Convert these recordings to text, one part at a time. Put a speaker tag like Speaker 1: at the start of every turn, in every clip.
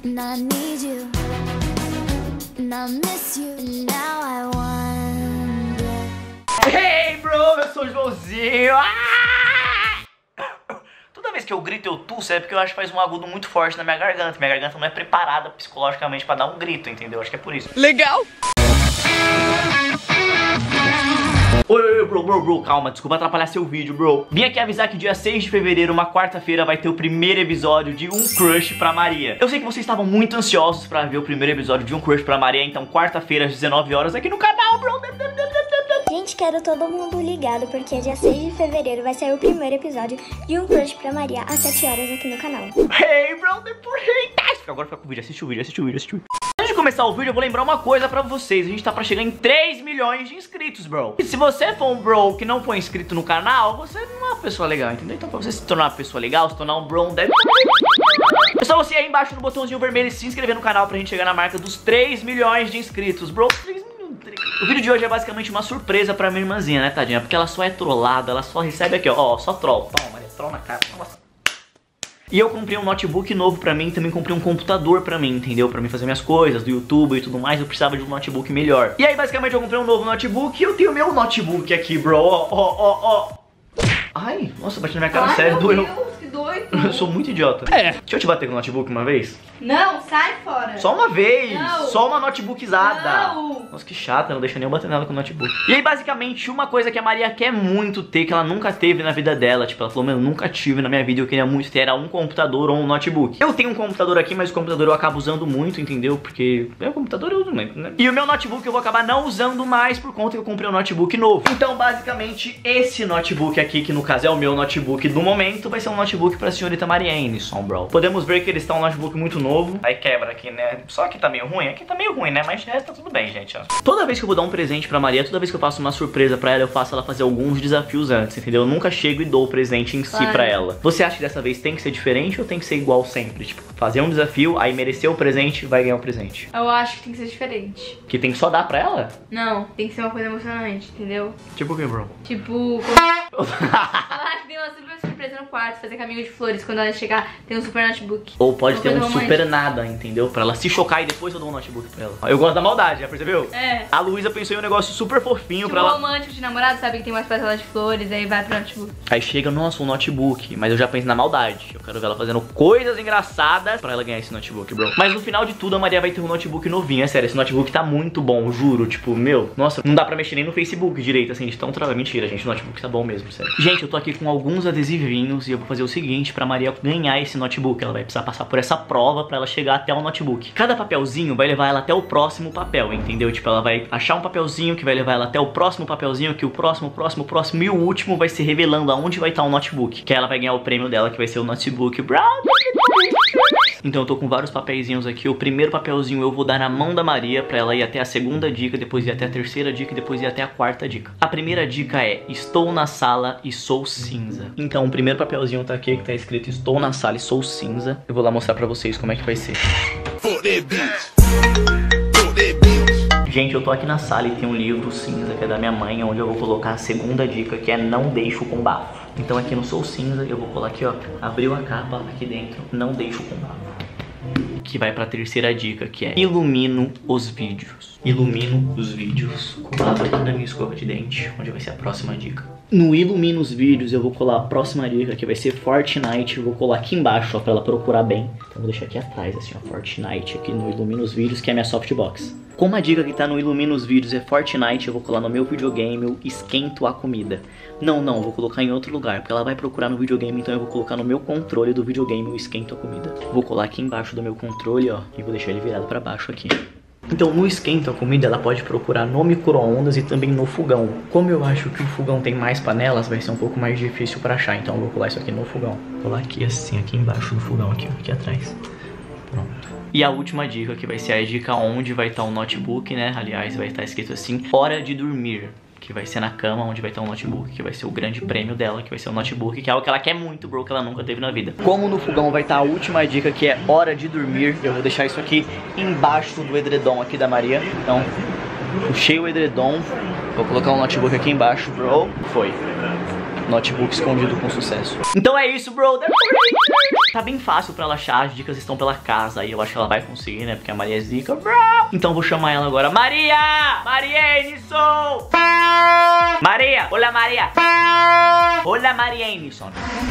Speaker 1: and I need you, and I miss you, and now I wonder.
Speaker 2: Hey, bro, eu sou o Joãozinho. Toda vez que eu grito eu tuço é porque eu acho que faz um agudo muito forte na minha garganta. Minha garganta não é preparada psicologicamente pra dar um grito, entendeu? Acho que é por isso.
Speaker 3: Legal!
Speaker 2: Oi, bro, calma, desculpa atrapalhar seu vídeo, bro. Vim aqui avisar que dia 6 de fevereiro, uma quarta-feira, vai ter o primeiro episódio de Um Crush pra Maria. Eu sei que vocês estavam muito ansiosos pra ver o primeiro episódio de Um Crush pra Maria, então quarta-feira às 19 horas aqui no canal, bro.
Speaker 4: Gente, quero todo mundo ligado, porque dia 6 de fevereiro vai sair o primeiro episódio de Um Crush pra Maria às 7 horas aqui no canal.
Speaker 2: Hey, bro, agora fica com o vídeo, assiste o vídeo. Antes de começar o vídeo, eu vou lembrar uma coisa pra vocês. A gente tá pra chegar em 3 milhões de inscritos, bro. E se você for um bro que não foi inscrito no canal, você não é uma pessoa legal, entendeu? Então pra você se tornar uma pessoa legal, se tornar um bro, deve... É só você ir aí embaixo no botãozinho vermelho e se inscrever no canal pra gente chegar na marca dos 3 milhões de inscritos, bro. O vídeo de hoje é basicamente uma surpresa pra minha irmãzinha, né, tadinha? Porque ela só é trollada, ela só recebe aqui, ó, só troll. Toma, Maria, troll na cara, nossa. E eu comprei um notebook novo pra mim, também comprei um computador pra mim, entendeu? Pra mim fazer minhas coisas do YouTube e tudo mais, eu precisava de um notebook melhor. E aí, basicamente, eu comprei um novo notebook e eu tenho meu notebook aqui, bro, ó. Ai, nossa, bati na minha cara, sério, doeu.
Speaker 5: Que doido.
Speaker 2: Eu sou muito idiota.
Speaker 3: É.
Speaker 2: Deixa eu te bater com o notebook uma vez.
Speaker 5: Não, sai fora.
Speaker 2: Só uma vez.
Speaker 5: Não.
Speaker 2: Só uma notebookizada.
Speaker 5: Não.
Speaker 2: Nossa, que chata, não deixa nem eu bater nela com o notebook. E aí, basicamente, uma coisa que a Maria quer muito ter, que ela nunca teve na vida dela, tipo, ela falou, mano, eu nunca tive na minha vida, eu queria muito ter, era um computador ou um notebook. Eu tenho um computador aqui, mas o computador eu acabo usando muito, entendeu? Porque meu computador eu uso muito, né? E o meu notebook eu vou acabar não usando mais por conta que eu comprei um notebook novo. Então, basicamente, esse notebook aqui, que no caso é o meu notebook do momento, vai ser um notebook pra senhorita Maria Anderson, bro. Podemos ver que ele está um notebook muito novo. Aí quebra aqui, né? Só que tá meio ruim, aqui tá meio ruim, né? Mas de resto tá tudo bem, gente, ó. Toda vez que eu vou dar um presente pra Maria, toda vez que eu faço uma surpresa pra ela, eu faço ela fazer alguns desafios antes, entendeu? Eu nunca chego e dou o presente em si pra ela. Você acha que dessa vez tem que ser diferente ou tem que ser igual sempre? Tipo, fazer um desafio, aí merecer o presente, vai ganhar o presente.
Speaker 5: Eu acho que tem que ser diferente.
Speaker 2: Que tem que só dar pra ela?
Speaker 5: Não, tem que ser uma coisa emocionante, entendeu?
Speaker 2: Tipo o que, bro?
Speaker 5: Tipo... falar que tem uma super surpresa no quarto, fazer caminho de flores. Quando ela chegar, tem um super notebook.
Speaker 2: Ou pode
Speaker 5: Uma
Speaker 2: ter um
Speaker 5: coisa
Speaker 2: super
Speaker 5: romântica.
Speaker 2: nada, entendeu? Pra ela se chocar e depois eu dou um notebook pra ela. Eu gosto da maldade, já percebeu?
Speaker 5: É.
Speaker 2: A Luísa pensou em um negócio super fofinho
Speaker 5: Tipo
Speaker 2: pra ela.
Speaker 5: romântico de namorado, sabe? Que tem umas pétalas de flores, aí vai pro notebook.
Speaker 2: Aí chega, nossa, um notebook. Mas eu já penso na maldade. Eu quero ver ela fazendo coisas engraçadas pra ela ganhar esse notebook, bro. Mas no final de tudo, a Maria vai ter um notebook novinho. É sério, esse notebook tá muito bom, juro. Tipo, meu, nossa, não dá pra mexer nem no Facebook direito, assim, de tão travado. Mentira, gente, o notebook tá bom mesmo, sério. Gente, eu tô aqui com alguns adesivinhos e eu vou fazer o seguinte pra Maria ganhar esse notebook. Ela vai precisar passar por essa prova pra ela chegar até o notebook. Cada papelzinho vai levar ela até o próximo papel, entendeu? Tipo, ela vai achar um papelzinho que vai levar ela até o próximo papelzinho, que o próximo e o último vai se revelando aonde vai estar o notebook. Que aí ela vai ganhar o prêmio dela, que vai ser o notebook, bro. Então eu tô com vários papeizinhos aqui. O primeiro papelzinho eu vou dar na mão da Maria pra ela ir até a segunda dica, depois ir até a terceira dica e depois ir até a quarta dica. A primeira dica é: estou na sala e sou cinza. Então o primeiro papelzinho tá aqui, que tá escrito estou na sala e sou cinza. Eu vou lá mostrar pra vocês como é que vai ser. Gente, eu tô aqui na sala e tem um livro cinza que é da minha mãe, onde eu vou colocar a segunda dica, que é não deixo com bafo. Então aqui no Sou Cinza eu vou colar aqui, ó, abriu a capa aqui dentro, não deixo com bafo. Que vai pra terceira dica, que é ilumino os vídeos. Ilumino os vídeos, colado aqui na minha escova de dente, onde vai ser a próxima dica. No ilumino os vídeos eu vou colar a próxima dica, que vai ser Fortnite. Eu vou colar aqui embaixo, ó, pra ela procurar bem. Então eu vou deixar aqui atrás, assim, ó, Fortnite aqui no ilumino os vídeos, que é a minha softbox. Como a dica que tá no ilumino os vídeos é Fortnite, eu vou colar no meu videogame, eu esquento a comida. Não, vou colocar em outro lugar, porque ela vai procurar no videogame, então eu vou colocar no meu controle do videogame, eu esquento a comida. Vou colar aqui embaixo do meu controle, ó, e vou deixar ele virado pra baixo aqui. Então no esquento a comida ela pode procurar no micro-ondas e também no fogão. Como eu acho que o fogão tem mais panelas, vai ser um pouco mais difícil pra achar, então eu vou colar isso aqui no fogão. Vou colar aqui assim, aqui embaixo do fogão, aqui, ó, aqui atrás. Pronto. E a última dica, que vai ser a dica onde vai estar o notebook, né? Aliás, vai estar escrito assim, hora de dormir. Que vai ser na cama, onde vai estar o notebook, que vai ser o grande prêmio dela, que vai ser o notebook, que é algo que ela quer muito, bro, que ela nunca teve na vida. Como no fogão vai estar a última dica, que é hora de dormir, eu vou deixar isso aqui embaixo do edredom aqui da Maria. Então, puxei o edredom, vou colocar o notebook aqui embaixo, bro. Foi. Notebook escondido com sucesso. Então é isso, bro. Tá bem fácil pra ela achar, as dicas estão pela casa. E eu acho que ela vai conseguir, né? Porque a Maria é zica, bro. Então vou chamar ela agora. Maria! Maria Enison! Maria! Olá, Maria! Olá, Maria Enison.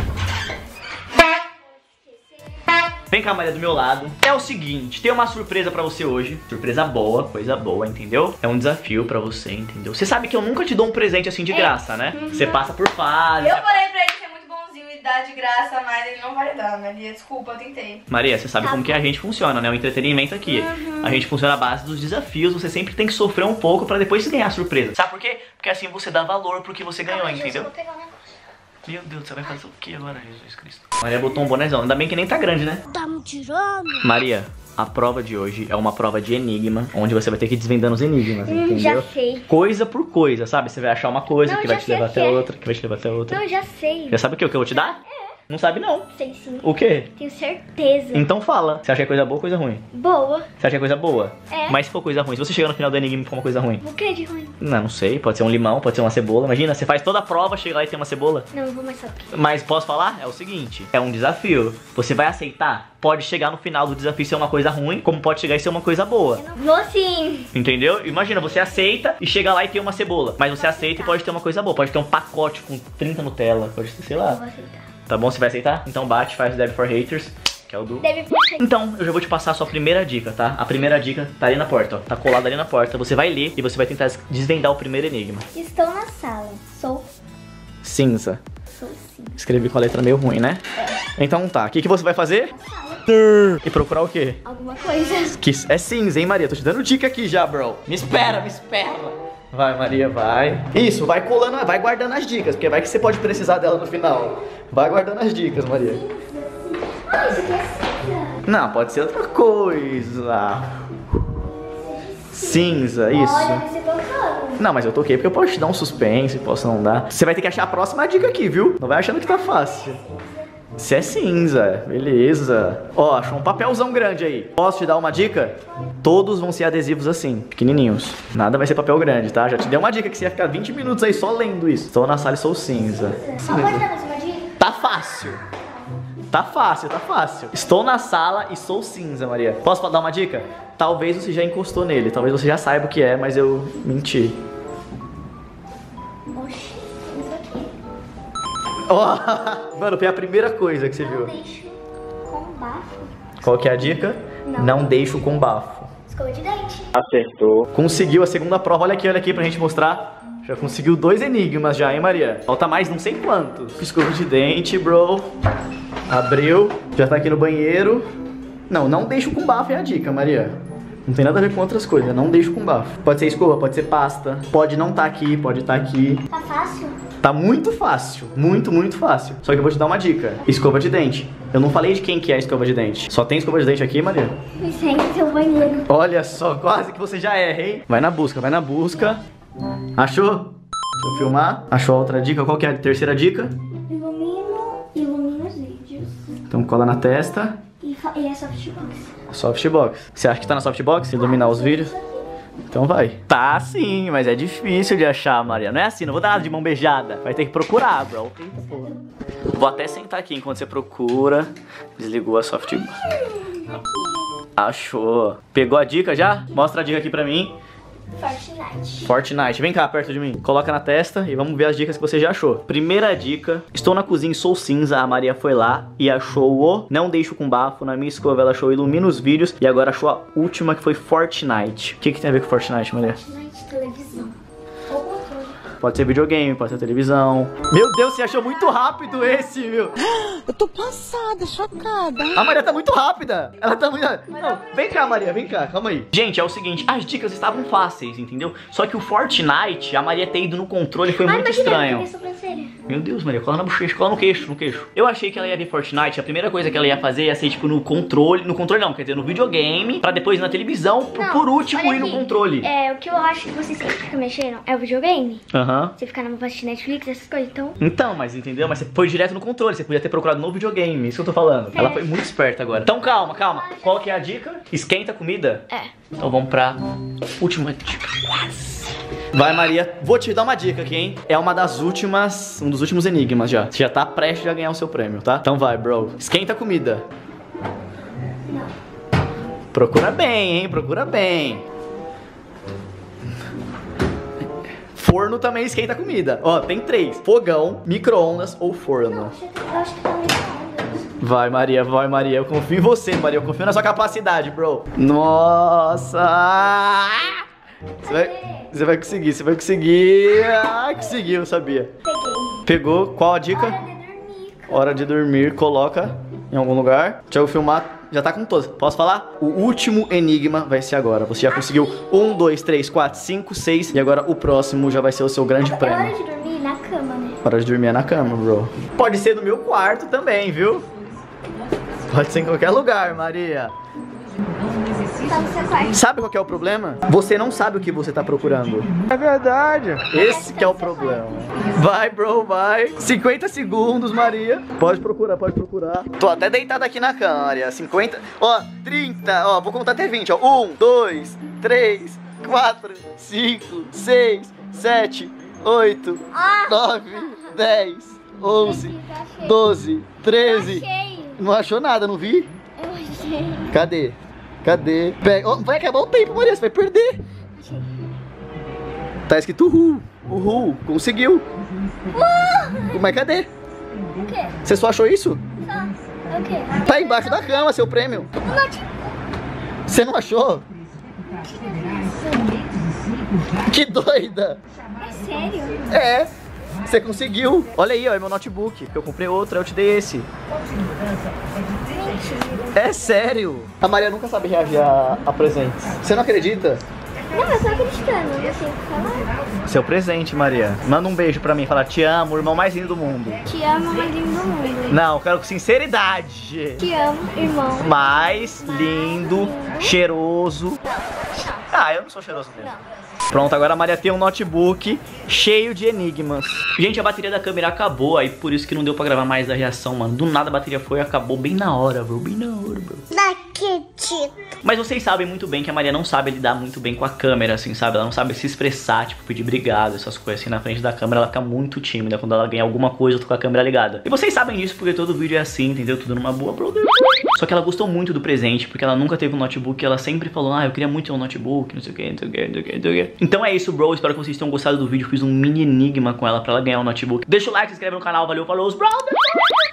Speaker 2: Vem cá, Maria, do meu lado. É o seguinte, tem uma surpresa pra você hoje. Surpresa boa, coisa boa, entendeu? É um desafio pra você, entendeu? Você sabe que eu nunca te dou um presente assim de graça, né? Você passa por fase.
Speaker 5: Eu falei pra ele que é muito bonzinho e dá de graça, mas ele não vai dar, Maria. Desculpa, eu tentei.
Speaker 2: Maria, você sabe como que a gente funciona, né? O entretenimento aqui. A gente funciona à base dos desafios. Você sempre tem que sofrer um pouco pra depois ganhar a surpresa. Sabe por quê? Porque assim você dá valor pro que você ganhou, entendeu?
Speaker 4: Vou pegar um negócio.
Speaker 2: Meu Deus, você vai fazer o que agora, Jesus Cristo? Maria botou um bonézão, ainda bem que nem tá grande, né?
Speaker 4: Tá me tirando?
Speaker 2: Maria, a prova de hoje é uma prova de enigma, onde você vai ter que ir desvendando os enigmas, entendeu?
Speaker 4: Já sei.
Speaker 2: Coisa por coisa, sabe? Você vai achar uma coisa
Speaker 4: Não,
Speaker 2: que vai
Speaker 4: já
Speaker 2: te
Speaker 4: sei
Speaker 2: levar
Speaker 4: o que
Speaker 2: até
Speaker 4: é.
Speaker 2: outra, que vai te levar até outra.
Speaker 4: Não, já sei.
Speaker 2: Já sabe o que eu vou te dar? Não sabe não.
Speaker 4: Sei sim.
Speaker 2: O quê?
Speaker 4: Tenho certeza.
Speaker 2: Então fala. Você acha que é coisa boa ou coisa ruim?
Speaker 4: Boa.
Speaker 2: Você acha que é coisa boa?
Speaker 4: É.
Speaker 2: Mas se for coisa ruim, se você chegar no final do enigma e for uma coisa ruim?
Speaker 4: O que de ruim?
Speaker 2: Não sei. Pode ser um limão, pode ser uma cebola. Imagina, você faz toda a prova, chega lá e tem uma cebola.
Speaker 4: Não, eu vou mais saber.
Speaker 2: Mas posso falar? É o seguinte, é um desafio. Você vai aceitar? Pode chegar no final do desafio ser uma coisa ruim, como pode chegar e ser uma coisa boa.
Speaker 4: Vou sim.
Speaker 2: Entendeu? Imagina, você aceita e chega lá e tem uma cebola. Mas você aceita e pode ter uma coisa boa. Pode ter um pacote com 30 Nutella. Pode ter, sei
Speaker 4: Eu
Speaker 2: lá.
Speaker 4: vou aceitar.
Speaker 2: Tá bom? Você vai aceitar? Então bate, faz Deb for Haters, que é o do...
Speaker 4: Deve ser.
Speaker 2: Então, eu já vou te passar a sua primeira dica, tá? A primeira dica tá ali na porta, ó. Tá colada ali na porta. Você vai ler e você vai tentar desvendar o primeiro enigma.
Speaker 4: Estou na sala. Sou
Speaker 2: Cinza.
Speaker 4: sim.
Speaker 2: Escrevi com a letra meio ruim, né? Então tá. O que você vai fazer? E procurar o quê?
Speaker 4: Alguma coisa.
Speaker 2: Que é cinza, hein, Maria? Tô te dando dica aqui já, bro. Me espera, me espera. Vai, Maria, vai. Isso, vai colando, vai guardando as dicas, porque vai que você pode precisar dela no final. Vai guardando as dicas, Maria.
Speaker 4: Ah, isso aqui é cinza.
Speaker 2: Não, pode ser outra coisa. Cinza, isso.
Speaker 4: Olha, você tocando.
Speaker 2: Não, mas eu toquei porque eu posso te dar um suspense, posso não dar. Você vai ter que achar a próxima dica aqui, viu? Não vai achando que tá fácil. Se é cinza, beleza. Ó, achou um papelzão grande aí. Posso te dar uma dica? Todos vão ser adesivos assim, pequenininhos. Nada vai ser papel grande, tá? Já te dei uma dica que você ia ficar 20 minutos aí só lendo isso. Estou na sala e sou cinza.
Speaker 4: Só pode dar mais uma dica?
Speaker 2: Tá fácil. Tá fácil, tá fácil. Estou na sala e sou cinza, Maria. Posso dar uma dica? Talvez você já encostou nele. Talvez você já saiba o que é, mas eu menti.
Speaker 4: Oxi, isso aqui.
Speaker 2: Oh, mano, foi a primeira coisa que você viu.
Speaker 4: Não deixo com bafo.
Speaker 2: Qual que é a dica? Não deixo com bafo.
Speaker 4: Escova de dente.
Speaker 2: Acertou. Conseguiu a segunda prova. Olha aqui pra gente mostrar. Já conseguiu 2 enigmas já, hein, Maria? Falta mais não sei quantos. Escova de dente, bro. Abriu. Já tá aqui no banheiro. Não deixo com bafo é a dica, Maria. Não tem nada a ver com outras coisas. Não deixo com bafo. Pode ser escova, pode ser pasta. Pode não tá aqui, pode tá aqui.
Speaker 4: Tá fácil?
Speaker 2: Tá muito fácil. Muito, muito fácil. Só que eu vou te dar uma dica. Escova de dente. Eu não falei de quem que é a escova de dente. Só tem escova de dente aqui, Maria?
Speaker 4: Isso aí é seu banheiro.
Speaker 2: Olha só, quase que você já erra, hein? Vai na busca, vai na busca. Achou? Deixa eu filmar. Achou a outra dica? Qual que é a terceira dica?
Speaker 4: Ilumina os vídeos.
Speaker 2: Então cola na testa.
Speaker 4: E é softbox.
Speaker 2: Softbox. Você acha que tá na softbox? Iluminar os vídeos? Então vai. Tá sim, mas é difícil de achar, Maria. Não é assim, não vou dar nada de mão beijada. Vai ter que procurar, bro. Vou até sentar aqui enquanto você procura. Desligou a softbox. Achou. Pegou a dica já? Mostra a dica aqui pra mim. Fortnite. Vem cá, perto de mim. Coloca na testa e vamos ver as dicas que você já achou. Primeira dica. Estou na cozinha e sou cinza. A Maria foi lá e achou o não deixo com bafo. Na minha escova ela achou ilumina os vídeos. E agora achou a última que foi Fortnite. O que tem a ver com Fortnite, Maria?
Speaker 4: Fortnite, televisão. Ou controle.
Speaker 2: Pode ser videogame, pode ser televisão. Meu Deus, você achou muito rápido esse, meu.
Speaker 3: Eu tô passada, chocada.
Speaker 2: A Maria tá muito rápida. Ela tá muito... Não, vem cá, Maria, vem cá, calma aí. Gente, é o seguinte, as dicas estavam fáceis, entendeu? Só que o Fortnite, a Maria ter ido no controle foi muito estranho. Meu Deus, Maria, cola na bochecha, cola no queixo, Eu achei que ela ia ver Fortnite, a primeira coisa que ela ia fazer ia ser, tipo, no controle não, quer dizer, no videogame, pra depois ir na televisão,
Speaker 4: Não,
Speaker 2: por último
Speaker 4: olha
Speaker 2: ir no
Speaker 4: aqui.
Speaker 2: controle.
Speaker 4: É, o que eu acho que você sempre fica mexendo é o videogame.
Speaker 2: Aham.
Speaker 4: Você fica na parte de Netflix, essas coisas, então...
Speaker 2: Então, mas entendeu? Mas você foi direto no controle, você podia ter procurado no videogame, isso que eu tô falando. Ela foi muito esperta agora. Então calma. Qual que é a dica? Esquenta a comida?
Speaker 4: É.
Speaker 2: Então vamos pra última dica, quase. Vai, Maria. Vou te dar uma dica aqui, hein? É uma das últimas, um dos últimos enigmas já. Você já tá prestes a ganhar o seu prêmio, tá? Então vai, bro. Esquenta a comida. Procura bem, hein? Procura bem. Forno também esquenta a comida. Ó, tem 3. Fogão, micro-ondas ou forno.
Speaker 4: Eu acho que tá micro-ondas.
Speaker 2: Vai, Maria, vai, Maria. Eu confio em você, Maria. Eu confio na sua capacidade, bro. Nossa! Você vai conseguir, você vai conseguir. Ah, conseguiu, sabia.
Speaker 4: Peguei.
Speaker 2: Pegou? Qual a dica?
Speaker 4: Hora de dormir.
Speaker 2: Hora de dormir, coloca em algum lugar. Deixa eu filmar. Já tá com todos. Posso falar? O último enigma vai ser agora. Você já conseguiu 1, 2, 3, 4, 5, 6. E agora o próximo já vai ser o seu grande
Speaker 4: É hora
Speaker 2: prêmio.
Speaker 4: de dormir na cama, né?
Speaker 2: Hora de dormir é na cama, bro. Pode ser no meu quarto também, viu? Pode ser em qualquer lugar, Maria.
Speaker 4: Tá no seu quarto.
Speaker 2: Sabe qual que é o problema? Você não sabe o que você tá procurando. É verdade. Esse que é o problema. Vai, bro, vai. 50 segundos, Maria. Pode procurar, pode procurar. Tô até deitado aqui na cama, Maria. 50, ó, 30, ó, vou contar até 20, ó. 1, 2, 3, 4, 5, 6, 7, 8, 9, 10, 11, 12, 13.
Speaker 4: Achei.
Speaker 2: Não achou nada, não vi?
Speaker 4: Eu achei.
Speaker 2: Cadê? Cadê? Pega. Oh, vai acabar o tempo, Maria, você vai perder. Tá escrito uhul. Uhul. Conseguiu. Mas cadê?
Speaker 4: O quê?
Speaker 2: Você só achou isso?
Speaker 4: O quê?
Speaker 2: Tá embaixo da cama, seu prêmio.
Speaker 4: O notebook.
Speaker 2: Você não achou? Que doida.
Speaker 4: É sério?
Speaker 2: É. Você conseguiu. Olha aí, ó, é meu notebook. Que eu comprei outro, eu te dei esse. É sério. A Maria nunca sabe reagir a presentes. Você não acredita?
Speaker 4: Não, eu tô acreditando. Eu sei o que falar.
Speaker 2: Seu presente, Maria. Manda um beijo pra mim. Fala, te amo, o irmão mais lindo do mundo.
Speaker 4: Te amo, mais lindo do mundo.
Speaker 2: Não, eu quero com sinceridade.
Speaker 4: Te amo, irmão.
Speaker 2: Mais lindo, cheiroso. Ah, eu não sou cheiroso mesmo. Pronto, agora a Maria tem um notebook cheio de enigmas. Gente, a bateria da câmera acabou, aí por isso que não deu pra gravar mais a reação, mano. Do nada a bateria foi e acabou bem na hora, bro. Bem na hora, bro.
Speaker 4: Não acredito.
Speaker 2: Mas vocês sabem muito bem que a Maria não sabe lidar muito bem com a câmera, assim, sabe? Ela não sabe se expressar, tipo, pedir obrigado, essas coisas assim na frente da câmera. Ela fica muito tímida quando ela ganha alguma coisa com a câmera ligada. E vocês sabem disso porque todo vídeo é assim, entendeu? Tudo numa boa, brother. Só que ela gostou muito do presente, porque ela nunca teve um notebook. Ela sempre falou, ah, eu queria muito ter um notebook, não sei o que, não sei o que, não sei o que, não sei o que. Então é isso, bro. Espero que vocês tenham gostado do vídeo. Fiz um mini enigma com ela pra ela ganhar um notebook. Deixa o like, se inscreve no canal. Valeu, falou, os brothers!